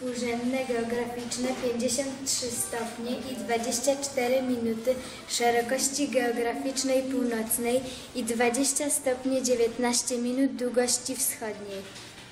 współrzędne geograficzne 53 stopnie i 24 minuty szerokości geograficznej północnej i 20 stopni 19 minut długości wschodniej.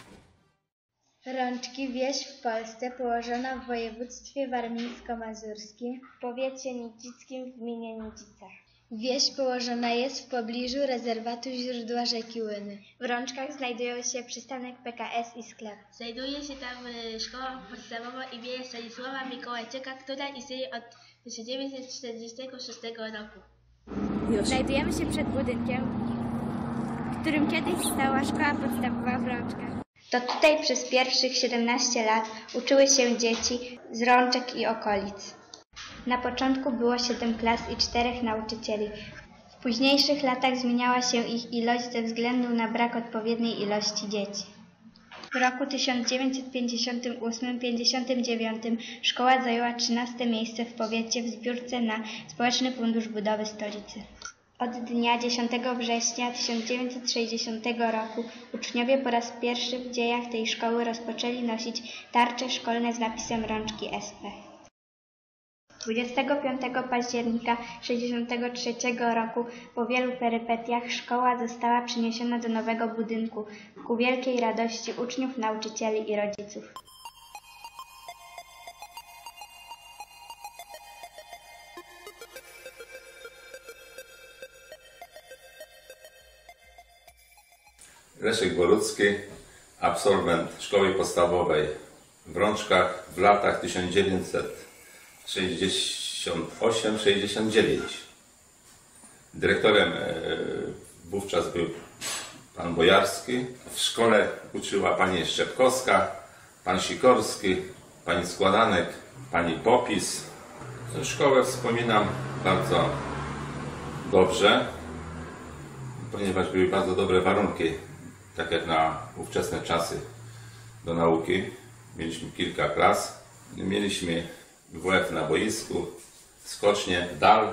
Rączki, wieś w Polsce, położona w województwie warmińsko-mazurskim, w powiecie nidzickim w gminie Nidzica. Wieś położona jest w pobliżu rezerwatu źródła rzeki Łyny. W Rączkach znajdują się przystanek PKS i sklep. Znajduje się tam szkoła podstawowa imienia Stanisława Mikołajczyka, która istnieje od 1946 roku. Znajdujemy się przed budynkiem, w którym kiedyś stała szkoła podstawowa w Rączkach. To tutaj przez pierwszych 17 lat uczyły się dzieci z Rączek i okolic. Na początku było 7 klas i 4 nauczycieli. W późniejszych latach zmieniała się ich ilość ze względu na brak odpowiedniej ilości dzieci. W roku 1958-59 szkoła zajęła 13 miejsce w powiecie w zbiórce na Społeczny Fundusz Budowy Stolicy. Od dnia 10 września 1960 roku uczniowie po raz pierwszy w dziejach tej szkoły rozpoczęli nosić tarcze szkolne z napisem Rączki SP. 25 października 1963 roku po wielu perypetiach szkoła została przeniesiona do nowego budynku ku wielkiej radości uczniów, nauczycieli i rodziców. Leszek Borucki, absolwent szkoły podstawowej w Rączkach w latach 1968-69. Dyrektorem wówczas był pan Bojarski. W szkole uczyła pani Szczepkowska, pan Sikorski, pani Składanek, pani Popis. Szkołę wspominam bardzo dobrze, ponieważ były bardzo dobre warunki, tak jak na ówczesne czasy do nauki. Mieliśmy kilka klas, mieliśmy WF na boisku, skocznie, dal,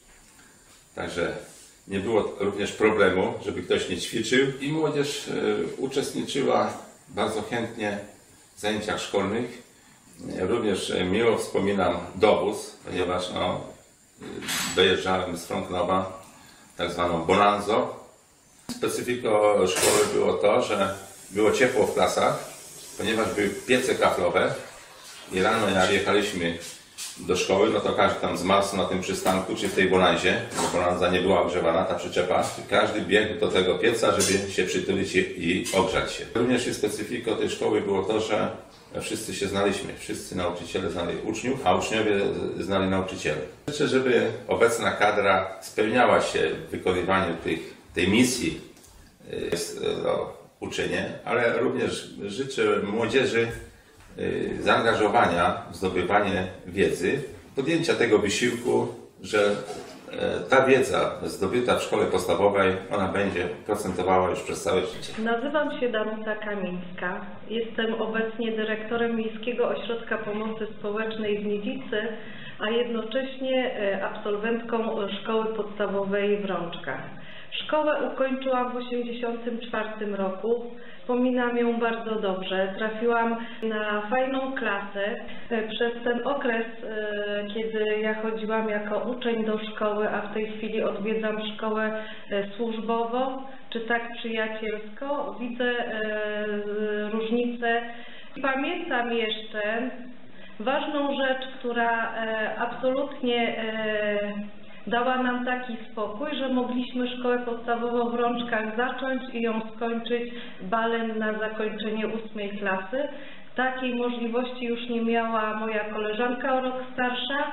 także nie było również problemu, żeby ktoś nie ćwiczył i młodzież uczestniczyła bardzo chętnie w zajęciach szkolnych. Również miło wspominam dowóz, ponieważ dojeżdżałem z Frąknowa tak zwaną bonanzo. Specyfiką szkoły było to, że było ciepło w klasach, ponieważ były piece kaflowe i rano jak jechaliśmy do szkoły, no to każdy tam zmarzł na tym przystanku czy w tej bonanzie, bo bonanza nie była ogrzewana, ta przyczepa. Każdy biegł do tego pieca, żeby się przytulić i ogrzać się. Również specyfiką tej szkoły było to, że wszyscy się znaliśmy, wszyscy nauczyciele znali uczniów, a uczniowie znali nauczycieli. Życzę, żeby obecna kadra spełniała się w wykonywaniu tej misji, jest uczenie, ale również życzę młodzieży zaangażowania w zdobywanie wiedzy, podjęcia tego wysiłku, że ta wiedza zdobyta w szkole podstawowej, ona będzie procentowała już przez całe życie. Nazywam się Danuta Kamińska. Jestem obecnie dyrektorem Miejskiego Ośrodka Pomocy Społecznej w Nidzicy, a jednocześnie absolwentką szkoły podstawowej w Rączkach. Szkołę ukończyłam w 1984 roku. Wspominam ją bardzo dobrze. Trafiłam na fajną klasę. Przez ten okres, kiedy ja chodziłam jako uczeń do szkoły, a w tej chwili odwiedzam szkołę służbowo, czy tak przyjacielsko, widzę różnice. Pamiętam jeszcze ważną rzecz, która absolutnie dała nam taki spokój, że mogliśmy szkołę podstawową w Rączkach zacząć i ją skończyć balem na zakończenie 8 klasy. Takiej możliwości już nie miała moja koleżanka o rok starsza.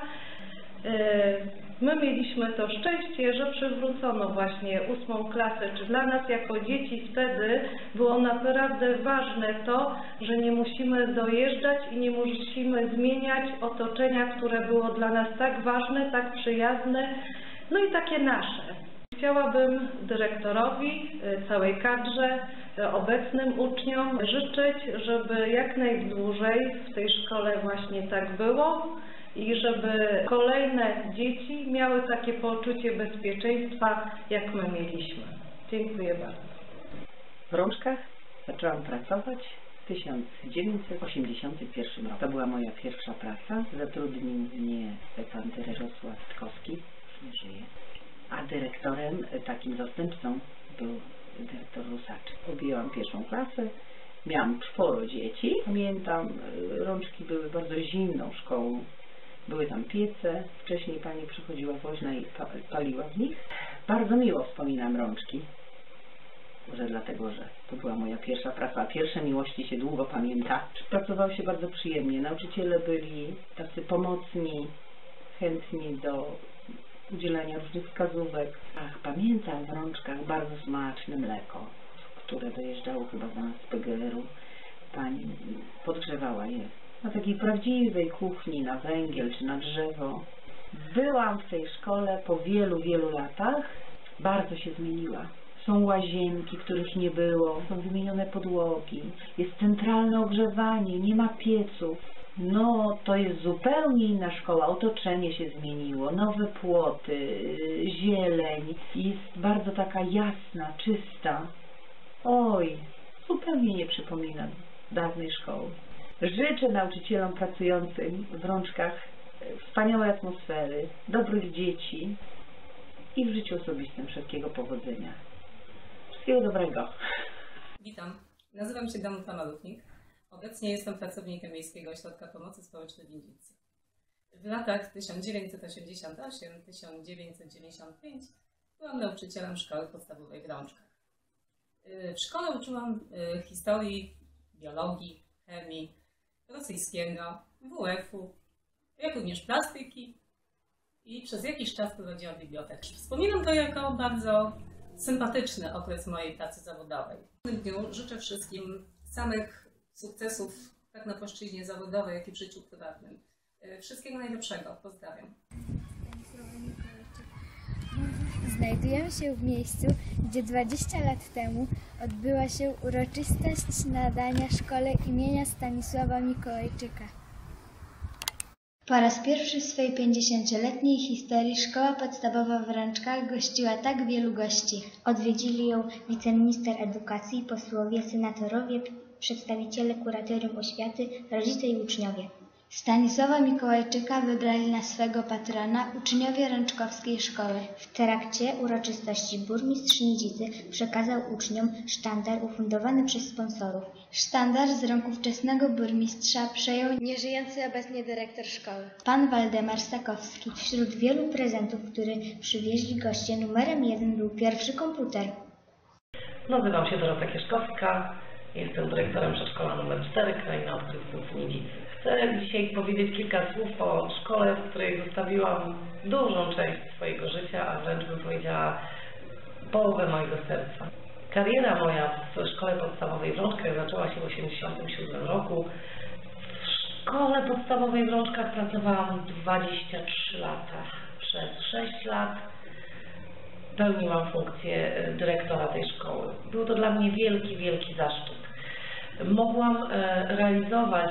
My mieliśmy to szczęście, że przywrócono właśnie 8 klasę, czy dla nas jako dzieci wtedy było naprawdę ważne to, że nie musimy dojeżdżać i nie musimy zmieniać otoczenia, które było dla nas tak ważne, tak przyjazne, no i takie nasze. Chciałabym dyrektorowi, całej kadrze, obecnym uczniom życzyć, żeby jak najdłużej w tej szkole właśnie tak było i żeby kolejne dzieci miały takie poczucie bezpieczeństwa, jak my mieliśmy. Dziękuję bardzo. W Rączkach zaczęłam pracować w 1981 roku. To była moja pierwsza praca. Zatrudnił mnie pan Jarosław Tkowski, nie żyje. A dyrektorem, takim zastępcą, był dyrektor Rusaczek. Objęłam pierwszą klasę. Miałam 4 dzieci. Pamiętam, Rączki były bardzo zimną szkołą. Były tam piece. Wcześniej pani przychodziła woźna i paliła w nich. Bardzo miło wspominam Rączki. Może dlatego, że to była moja pierwsza praca, a pierwsze miłości się długo pamięta. Pracowało się bardzo przyjemnie. Nauczyciele byli tacy pomocni, chętni do udzielania różnych wskazówek. Ach, pamiętam w Rączkach bardzo smaczne mleko, które dojeżdżało chyba z nas z PGR-u. Pani podgrzewała je na takiej prawdziwej kuchni, na węgiel czy na drzewo. Byłam w tej szkole po wielu, wielu latach. Bardzo się zmieniła. Są łazienki, których nie było, są wymienione podłogi, jest centralne ogrzewanie, nie ma pieców. No, to jest zupełnie inna szkoła, otoczenie się zmieniło, nowe płoty, zieleń, jest bardzo taka jasna, czysta. Oj, zupełnie nie przypomina dawnej szkoły. Życzę nauczycielom pracującym w Rączkach wspaniałej atmosfery, dobrych dzieci i w życiu osobistym wszystkiego powodzenia. Wszystkiego dobrego. Witam, nazywam się Danuta Malutnik. Obecnie jestem pracownikiem Miejskiego Ośrodka Pomocy Społecznej w Windzicy. W latach 1998-1995 byłam nauczycielem szkoły podstawowej w Rączkach. W szkole uczyłam historii, biologii, chemii, rosyjskiego, WF-u, jak również plastyki i przez jakiś czas prowadziłam bibliotekę. Wspominam to jako bardzo sympatyczny okres mojej pracy zawodowej. W tym dniu życzę wszystkim samych sukcesów tak na płaszczyźnie zawodowej, jak i w życiu prywatnym. Wszystkiego najlepszego. Pozdrawiam. Znajdujemy się w miejscu, gdzie 20 lat temu odbyła się uroczystość nadania szkole imienia Stanisława Mikołajczyka. Po raz pierwszy w swojej 50-letniej historii szkoła podstawowa w Rączkach gościła tak wielu gości. Odwiedzili ją wiceminister edukacji, posłowie, senatorowie, przedstawiciele kuratorium oświaty, rodzice i uczniowie. Stanisława Mikołajczyka wybrali na swego patrona uczniowie rączkowskiej szkoły. W trakcie uroczystości burmistrz Windzicy przekazał uczniom sztandar ufundowany przez sponsorów. Sztandar z rąk ówczesnego burmistrza przejął nieżyjący obecnie dyrektor szkoły, pan Waldemar Stakowski. Wśród wielu prezentów, które przywieźli goście, numerem 1 był pierwszy komputer. Nazywam się Dorota Kieszkowska, jestem dyrektorem przedszkola nr 4 Kraina Odkrywców w Windzicy. Chcę dzisiaj powiedzieć kilka słów o szkole, w której zostawiłam dużą część swojego życia, a wręcz bym powiedziała połowę mojego serca. Kariera moja w szkole podstawowej w Rączkach zaczęła się w 1987 roku. W szkole podstawowej w Rączkach pracowałam 23 lata. Przez 6 lat pełniłam funkcję dyrektora tej szkoły. Był to dla mnie wielki, wielki zaszczyt. Mogłam realizować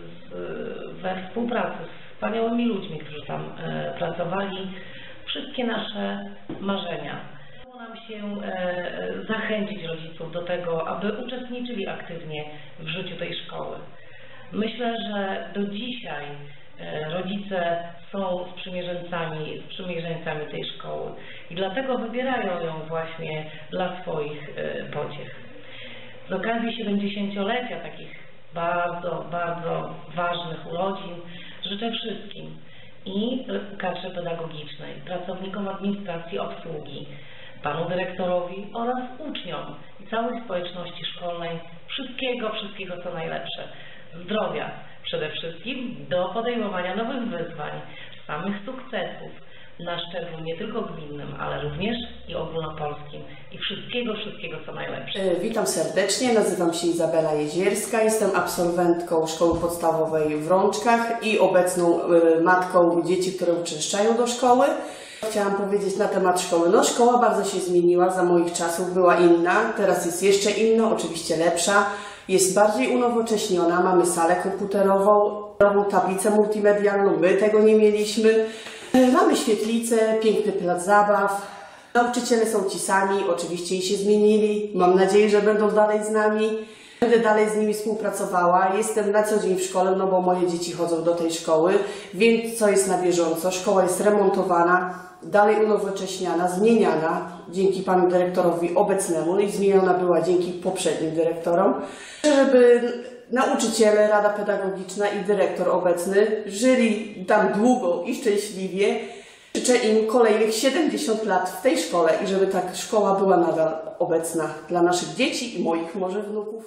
we współpracy z wspaniałymi ludźmi, którzy tam pracowali, wszystkie nasze marzenia. Udało nam się zachęcić rodziców do tego, aby uczestniczyli aktywnie w życiu tej szkoły. Myślę, że do dzisiaj rodzice są sprzymierzeńcami tej szkoły i dlatego wybierają ją właśnie dla swoich pociech. Z okazji 70-lecia takich bardzo, bardzo ważnych urodzin życzę wszystkim i kadrze pedagogicznej, pracownikom administracji obsługi, panu dyrektorowi oraz uczniom i całej społeczności szkolnej wszystkiego, co najlepsze. Zdrowia przede wszystkim do podejmowania nowych wyzwań, samych sukcesów na szczeblu nie tylko gminnym, ale również i ogólnopolskim i wszystkiego, co najlepsze. Witam serdecznie, nazywam się Izabela Jezierska, jestem absolwentką szkoły podstawowej w Rączkach i obecną matką dzieci, które uczęszczają do szkoły. Chciałam powiedzieć na temat szkoły. No, szkoła bardzo się zmieniła, za moich czasów była inna, teraz jest jeszcze inna, oczywiście lepsza. Jest bardziej unowocześniona, mamy salę komputerową, nową tablicę multimedialną, my tego nie mieliśmy. Mamy świetlicę, piękny plac zabaw. Nauczyciele są ci sami, oczywiście i się zmienili. Mam nadzieję, że będą dalej z nami. Będę dalej z nimi współpracowała. Jestem na co dzień w szkole, no bo moje dzieci chodzą do tej szkoły, więc co jest na bieżąco. Szkoła jest remontowana, dalej unowocześniana, zmieniana dzięki panu dyrektorowi obecnemu i zmieniona była dzięki poprzednim dyrektorom, żeby nauczyciele, Rada Pedagogiczna i dyrektor obecny żyli tam długo i szczęśliwie. Życzę im kolejnych 70 lat w tej szkole i żeby ta szkoła była nadal obecna dla naszych dzieci i moich może wnuków.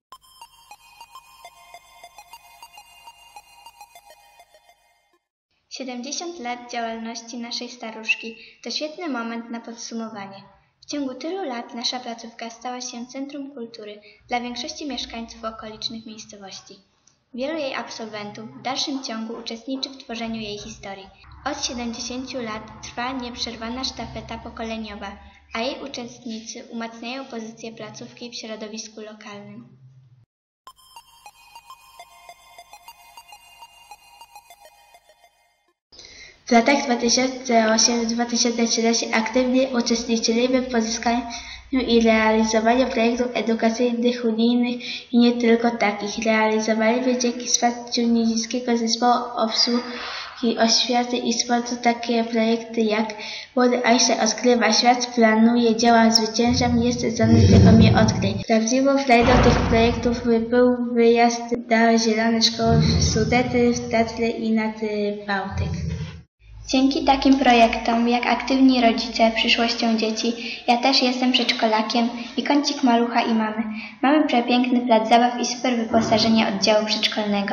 – 70 lat działalności naszej staruszki to świetny moment na podsumowanie. W ciągu tylu lat nasza placówka stała się centrum kultury dla większości mieszkańców okolicznych miejscowości. Wielu jej absolwentów w dalszym ciągu uczestniczy w tworzeniu jej historii. Od 70 lat trwa nieprzerwana sztafeta pokoleniowa, a jej uczestnicy umacniają pozycję placówki w środowisku lokalnym. W latach 2008-2013 aktywnie uczestniczyli w pozyskaniu i realizowaniu projektów edukacyjnych unijnych i nie tylko takich. Realizowali dzięki wsparciu Niemieckiego Zespołu Obsługi Oświaty i Sportu takie projekty jak Młody Einstein odkrywa świat, planuje, działa, zwycięża, jest zdolny tylko mnie odkryć. Prawdziwą frajdą tych projektów był wyjazd do Zielonej Szkoły w Sudety, w Tatry i nad Bałtyk. Dzięki takim projektom jak Aktywni Rodzice przyszłością dzieci, ja też jestem przedszkolakiem i kącik malucha i mamy. Mamy przepiękny plac zabaw i super wyposażenie oddziału przedszkolnego.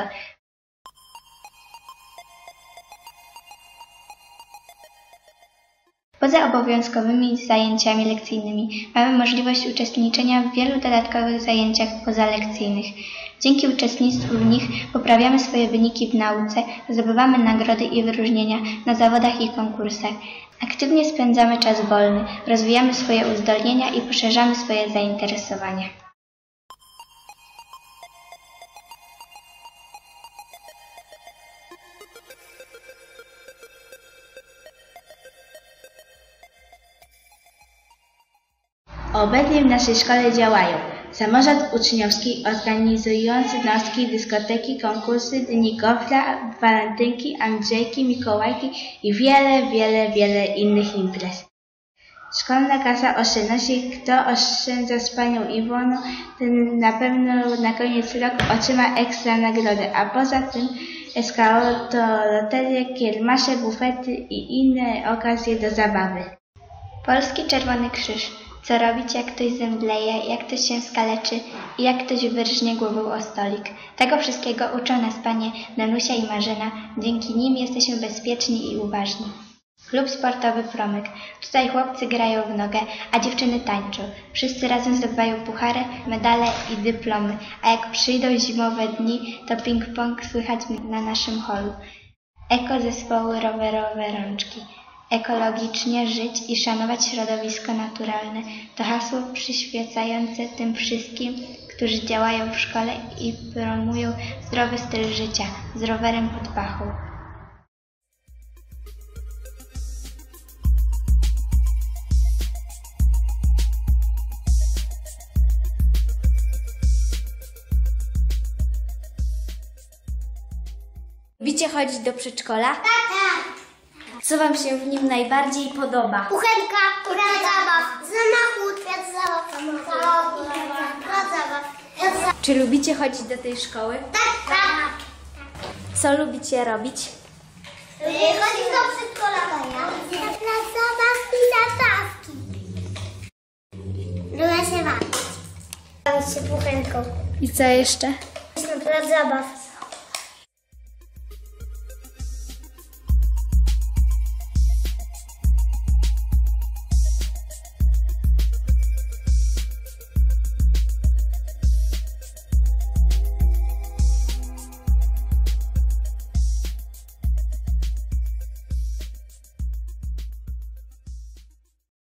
Poza obowiązkowymi zajęciami lekcyjnymi mamy możliwość uczestniczenia w wielu dodatkowych zajęciach pozalekcyjnych. Dzięki uczestnictwu w nich poprawiamy swoje wyniki w nauce, zdobywamy nagrody i wyróżnienia na zawodach i konkursach. Aktywnie spędzamy czas wolny, rozwijamy swoje uzdolnienia i poszerzamy swoje zainteresowania. Obecnie w naszej szkole działają samorząd uczniowski organizujący nocki, dyskoteki, konkursy, dni gofra, walentynki, Andrzejki, Mikołajki i wiele innych imprez. Szkolna kasa oszczędności. Kto oszczędza z panią Iwoną, ten na pewno na koniec roku otrzyma ekstra nagrodę, a poza tym SKO to loterie, kiermasze, bufety i inne okazje do zabawy. Polski Czerwony Krzyż. Co robić, jak ktoś zemdleje, jak ktoś się skaleczy i jak ktoś wyrżnie głową o stolik. Tego wszystkiego uczą nas panie Danusia i Marzena. Dzięki nim jesteśmy bezpieczni i uważni. Klub sportowy Promyk. Tutaj chłopcy grają w nogę, a dziewczyny tańczą. Wszyscy razem zdobywają puchary, medale i dyplomy, a jak przyjdą zimowe dni, to ping-pong słychać na naszym holu. Zespoły rowerowe Rączki. Ekologicznie żyć i szanować środowisko naturalne to hasło przyświecające tym wszystkim, którzy działają w szkole i promują zdrowy styl życia z rowerem pod pachą. Lubicie chodzić do przedszkola? Tak. Co wam się w nim najbardziej podoba? Kuchenka, plac zabaw, samochód, plac zabaw, Czy lubicie chodzić do tej szkoły? Tak. Co lubicie robić? Chodzić do przedszkola. Na plac zabaw i zabawki. Lubię się bawić. Bawić się kuchenką. I co jeszcze? Na plac zabaw.